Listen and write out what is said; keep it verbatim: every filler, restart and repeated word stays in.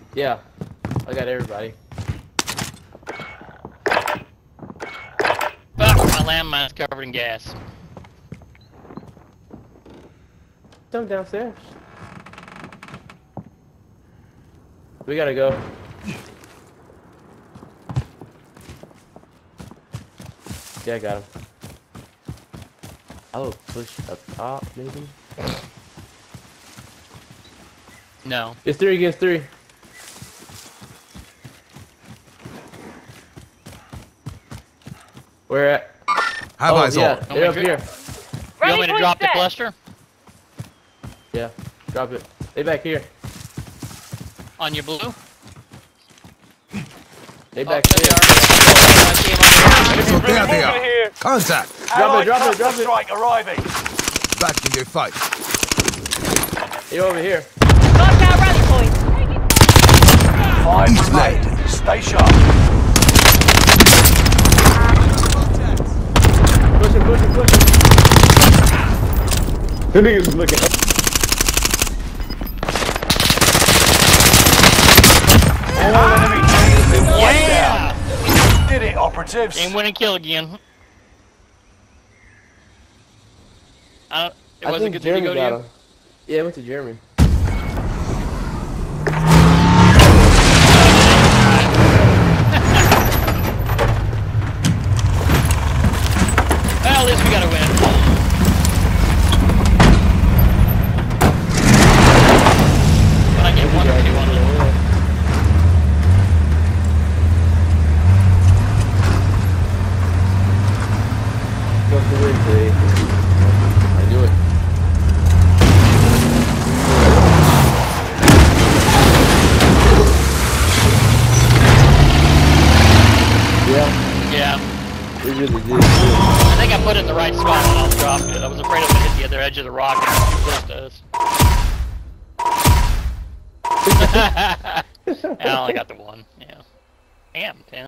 Yeah, I got everybody. Oh, my landmine's covered in gas. Come downstairs. We gotta go. Yeah, I got him. I will push up top, maybe. No. It's three against three. Where at? Have oh, eyes yeah, on. they're up Oh, here. You want me to drop the cluster? Yeah, drop it. They back here. On your blue? They Oh, back there here. they are. I see 'em on the So there they Moving are. here. Contact. Drop it, drop it, drop it. Strike arriving. Back in your fight. They're over here. Mark our rally point. Five East remain. Stay sharp. Push him, push him, push him. The nigga's looking up. All enemy team has been wiped Yeah! out. Did it, operatives. Game winning kill again. I don't, it I wasn't think good to Jeremy go to got you. him. Yeah, it went to Jeremy. Well, at least we gotta win. Can I get one or two on this? Go for it, Dave. I knew it. Yeah, Yeah. we really did. I think I put it in the right spot and I'll drop it. I was afraid it would hit the other edge of the rock and close to us. I only got the one, yeah. Damn, ten.